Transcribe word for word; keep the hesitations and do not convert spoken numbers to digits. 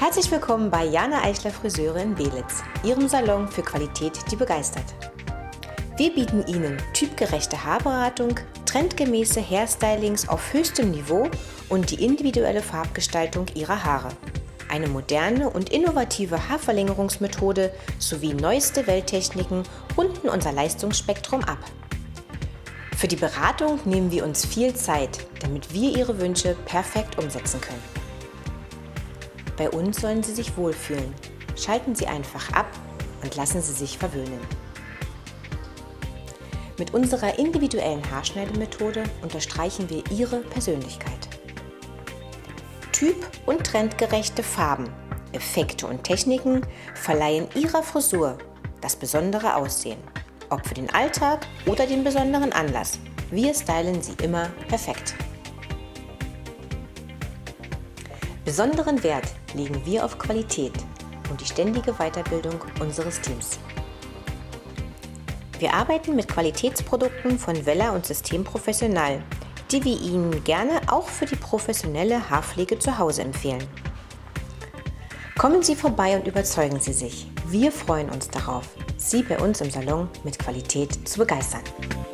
Herzlich willkommen bei Jana Eichler Friseure in Belitz, Ihrem Salon für Qualität, die begeistert. Wir bieten Ihnen typgerechte Haarberatung, trendgemäße Hairstylings auf höchstem Niveau und die individuelle Farbgestaltung Ihrer Haare. Eine moderne und innovative Haarverlängerungsmethode sowie neueste Welttechniken runden unser Leistungsspektrum ab. Für die Beratung nehmen wir uns viel Zeit, damit wir Ihre Wünsche perfekt umsetzen können. Bei uns sollen Sie sich wohlfühlen. Schalten Sie einfach ab und lassen Sie sich verwöhnen. Mit unserer individuellen Haarschneidemethode unterstreichen wir Ihre Persönlichkeit. Typ- und trendgerechte Farben, Effekte und Techniken verleihen Ihrer Frisur das besondere Aussehen. Ob für den Alltag oder den besonderen Anlass, wir stylen Sie immer perfekt. Besonderen Wert legen wir auf Qualität und die ständige Weiterbildung unseres Teams. Wir arbeiten mit Qualitätsprodukten von Wella und System Professional, die wir Ihnen gerne auch für die professionelle Haarpflege zu Hause empfehlen. Kommen Sie vorbei und überzeugen Sie sich. Wir freuen uns darauf, Sie bei uns im Salon mit Qualität zu begeistern.